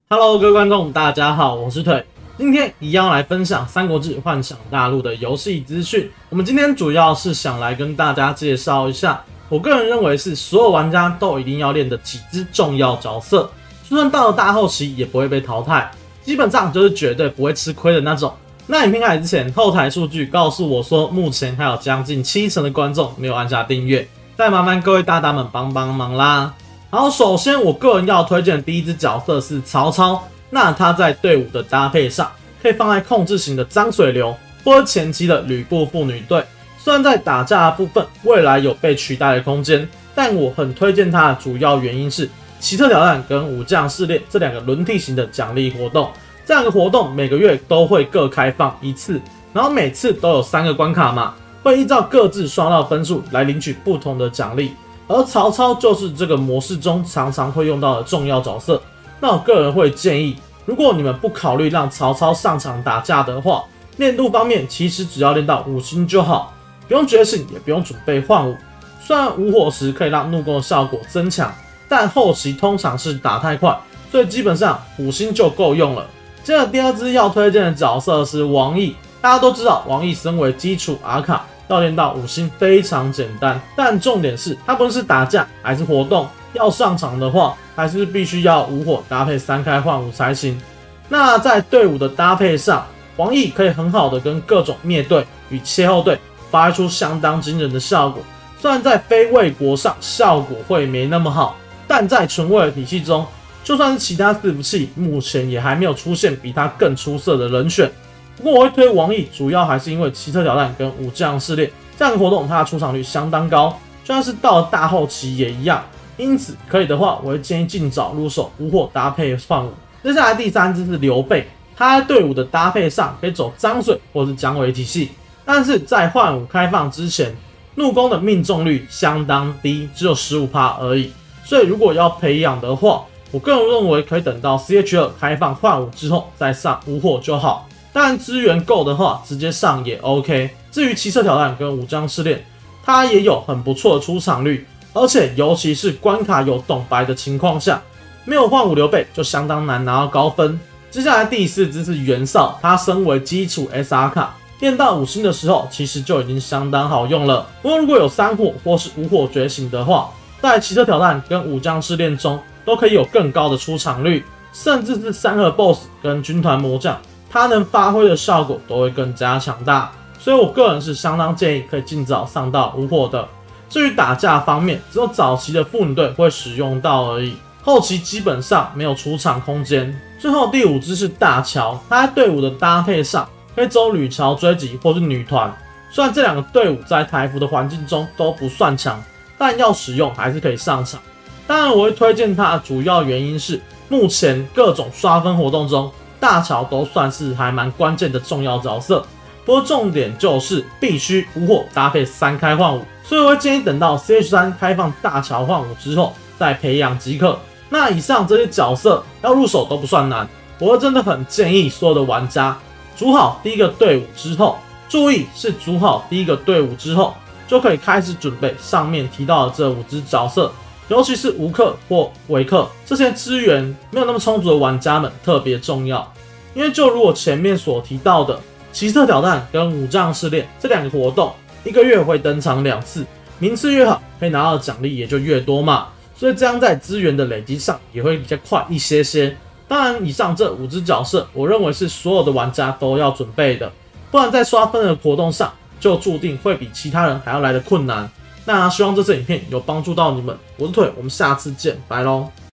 Hello，各位观众，大家好，我是腿。今天一样来分享《三国志幻想大陆》的游戏资讯。我们今天主要是想来跟大家介绍一下，我个人认为是所有玩家都一定要练的几只重要角色，就算到了大后期也不会被淘汰，基本上就是绝对不会吃亏的那种。那影片开始之前，后台数据告诉我说，目前还有将近70%的观众没有按下订阅，再麻烦各位大大们帮帮忙啦。好，首先我个人要推荐的第一只角色是曹操。那他在队伍的搭配上，可以放在控制型的漳水流，或者前期的吕布妇女队。虽然在打架的部分未来有被取代的空间，但我很推荐它的主要原因是奇特挑战跟武将试炼这两个轮替型的奖励活动。这两个活动每个月都会各开放一次，然后每次都有3个关卡嘛，会依照各自刷到分数来领取不同的奖励。而曹操就是这个模式中常常会用到的重要角色。那我个人会建议，如果你们不考虑让曹操上场打架的话，练度方面其实只要练到5星就好，不用觉醒，也不用准备换武。虽然无火时可以让怒攻的效果增强，但后期通常是打太快，所以基本上5星就够用了。接着第二支要推荐的角色是王毅，大家都知道王毅身为基础阿卡，要练到5星非常简单，但重点是他不论是打架还是活动，要上场的话，还是必须要无火搭配3开换武才行。那在队伍的搭配上，王毅可以很好的跟各种灭队与切后队发挥出相当惊人的效果。虽然在非卫国上效果会没那么好，但在纯卫的体系中，就算是其他伺服器，目前也还没有出现比他更出色的人选。不过我会推王毅，主要还是因为奇特挑战跟武将试炼这样的活动，它的出场率相当高，就算是到了大后期也一样。因此可以的话，我会建议尽早入手无火搭配换武。接下来第3支是刘备，他在队伍的搭配上可以走漳水或是姜维体系，但是在换武开放之前，怒攻的命中率相当低，只有 15% 而已。所以如果要培养的话，我个人认为可以等到 CH2 开放换武之后再上无火就好。当然资源够的话，直接上也 OK。至于奇特挑战跟武将试炼，它也有很不错的出场率，而且尤其是关卡有董白的情况下，没有换武刘备就相当难拿到高分。接下来第4支是袁绍，他身为基础 SR 卡，练到5星的时候，其实就已经相当好用了。不过如果有3火或是5火觉醒的话，在奇特挑战跟武将试炼中都可以有更高的出场率，甚至是3盒 BOSS 跟军团魔将，它能发挥的效果都会更加强大。所以我个人是相当建议可以尽早上到无火的。至于打架方面，只有早期的妇女队会使用到而已，后期基本上没有出场空间。最后第5支是大乔，他在队伍的搭配上可以走吕乔追击或是女团。虽然这两个队伍在台服的环境中都不算强，但要使用还是可以上场。当然我会推荐他的主要原因是，目前各种刷分活动中，大乔都算是还蛮关键的重要角色。不过重点就是必须无火搭配3开换武，所以我会建议等到 CH3 开放大乔换武之后再培养即可。那以上这些角色要入手都不算难，我会真的很建议所有的玩家组好第一个队伍之后，注意是组好第一个队伍之后，就可以开始准备上面提到的这5只角色，尤其是无氪或微氪这些资源没有那么充足的玩家们特别重要。因为就如我前面所提到的，奇特挑战跟武将试炼这2个活动1个月会登场2次，名次越好，可以拿到的奖励也就越多嘛，所以这样在资源的累积上也会比较快一些些。当然以上这5只角色，我认为是所有的玩家都要准备的，不然在刷分的活动上就注定会比其他人还要来的困难。那希望这次影片有帮助到你们，我是腿，我们下次见，拜咯。